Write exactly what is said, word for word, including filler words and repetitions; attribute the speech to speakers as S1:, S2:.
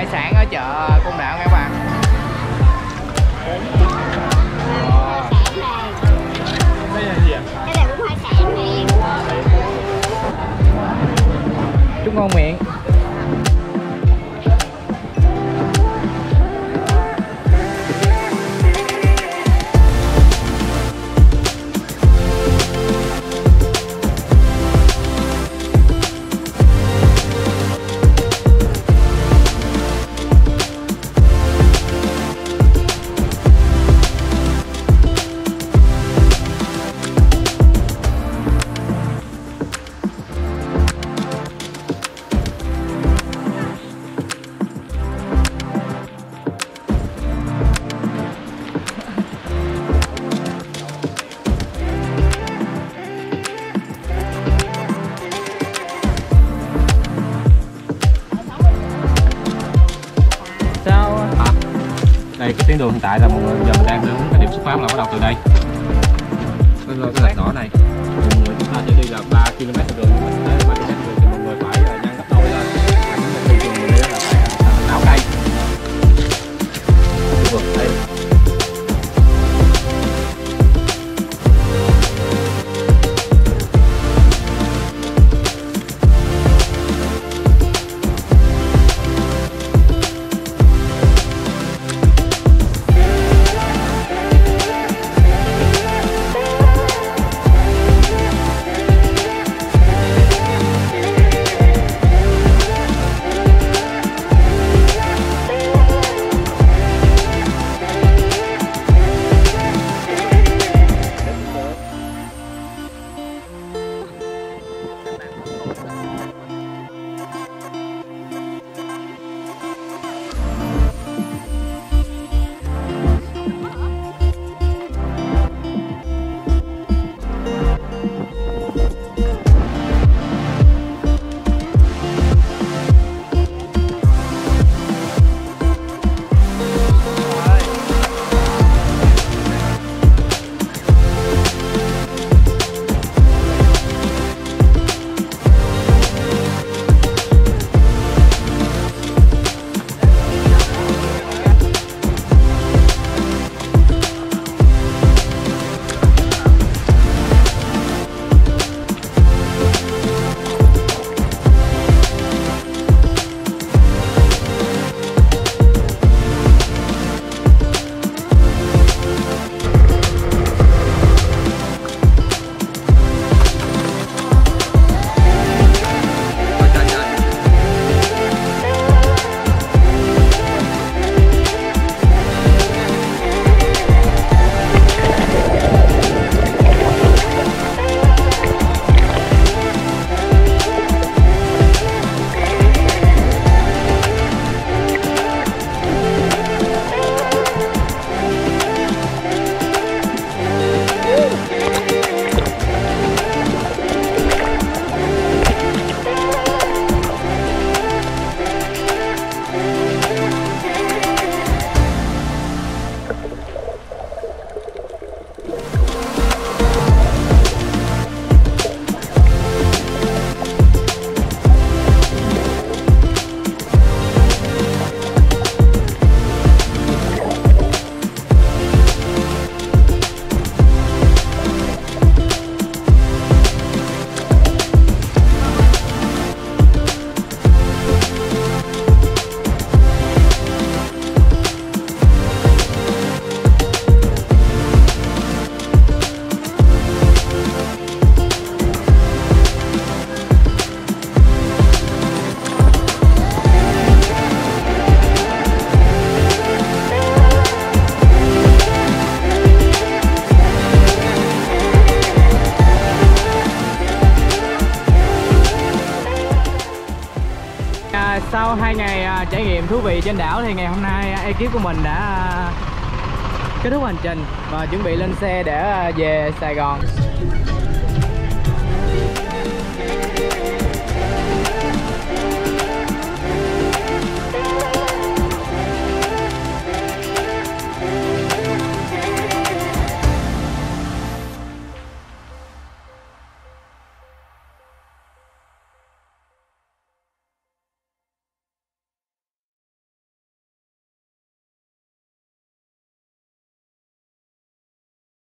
S1: hải sản ở chợ Côn Đảo các bạn.
S2: Đây là gì ạ?
S3: Cái này cũng hải sản nè.
S1: Chúc ngon miệng.
S2: Đây cái tuyến đường hiện tại là mọi người giờ mình đang hướng cái điểm xuất phát là bắt đầu từ đây. Cái cái lạch đỏ này, mọi người chúng ta sẽ đi là ba ki lô mét đường, mình tới ba ki lô mét đường thì mọi người phải nhân gấp đôi lên. Thường thường mình đi là phải sáu cây. Vượt đây.
S1: Sau hai ngày trải nghiệm thú vị trên đảo thì ngày hôm nay ekip của mình đã kết thúc hành trình và chuẩn bị lên xe để về Sài Gòn.